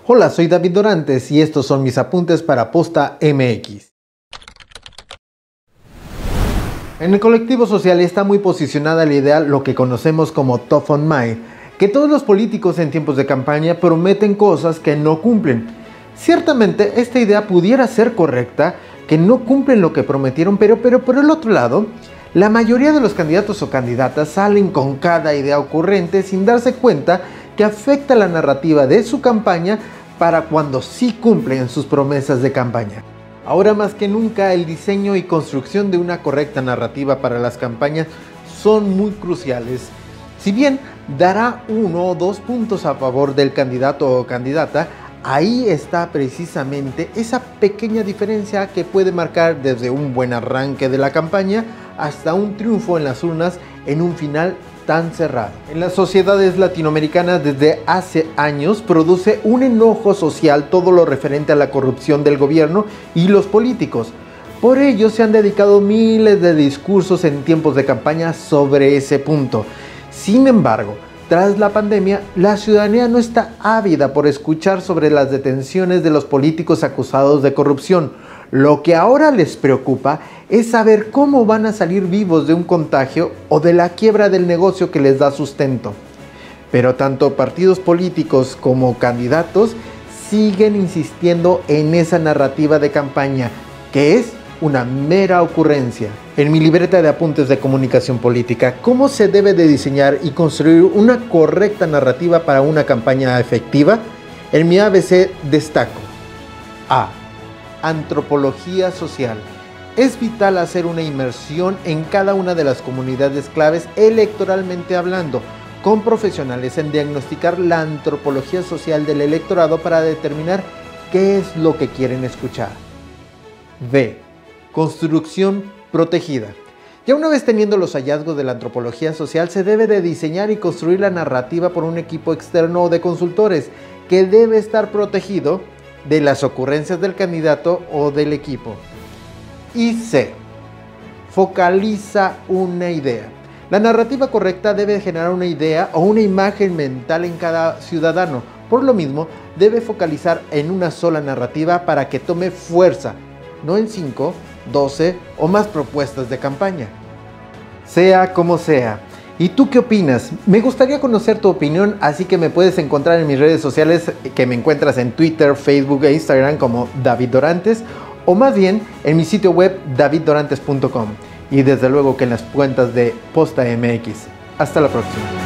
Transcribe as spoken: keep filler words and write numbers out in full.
Hola, soy David Dorantes y estos son mis apuntes para Posta M X. En el colectivo social está muy posicionada la idea, lo que conocemos como top of mind, que todos los políticos en tiempos de campaña prometen cosas que no cumplen. Ciertamente esta idea pudiera ser correcta, que no cumplen lo que prometieron, pero, pero por el otro lado, la mayoría de los candidatos o candidatas salen con cada idea ocurrente sin darse cuenta que afecta la narrativa de su campaña para cuando sí cumplen sus promesas de campaña. Ahora más que nunca, el diseño y construcción de una correcta narrativa para las campañas son muy cruciales. Si bien dará uno o dos puntos a favor del candidato o candidata, ahí está precisamente esa pequeña diferencia que puede marcar desde un buen arranque de la campaña hasta un triunfo en las urnas en un final tan cerrado. En las sociedades latinoamericanas desde hace años produce un enojo social todo lo referente a la corrupción del gobierno y los políticos. Por ello se han dedicado miles de discursos en tiempos de campaña sobre ese punto. Sin embargo, tras la pandemia, la ciudadanía no está ávida por escuchar sobre las detenciones de los políticos acusados de corrupción. Lo que ahora les preocupa es saber cómo van a salir vivos de un contagio o de la quiebra del negocio que les da sustento. Pero tanto partidos políticos como candidatos siguen insistiendo en esa narrativa de campaña, que es una mera ocurrencia. En mi libreta de apuntes de comunicación política, ¿cómo se debe de diseñar y construir una correcta narrativa para una campaña efectiva? En mi A B C destaco: A. Antropología social. Es vital hacer una inmersión en cada una de las comunidades claves electoralmente hablando, con profesionales en diagnosticar la antropología social del electorado para determinar qué es lo que quieren escuchar. B. Construcción protegida. Ya una vez teniendo los hallazgos de la antropología social, se debe de diseñar y construir la narrativa por un equipo externo o de consultores que debe estar protegido de las ocurrencias del candidato o del equipo. Y C. Focaliza una idea. La narrativa correcta debe generar una idea o una imagen mental en cada ciudadano. Por lo mismo, debe focalizar en una sola narrativa para que tome fuerza, no en cinco, doce o más propuestas de campaña. Sea como sea. ¿Y tú qué opinas? Me gustaría conocer tu opinión, así que me puedes encontrar en mis redes sociales, que me encuentras en Twitter, Facebook e Instagram como David Dorantes, o más bien en mi sitio web david dorantes punto com, y desde luego que en las cuentas de Posta M X. Hasta la próxima.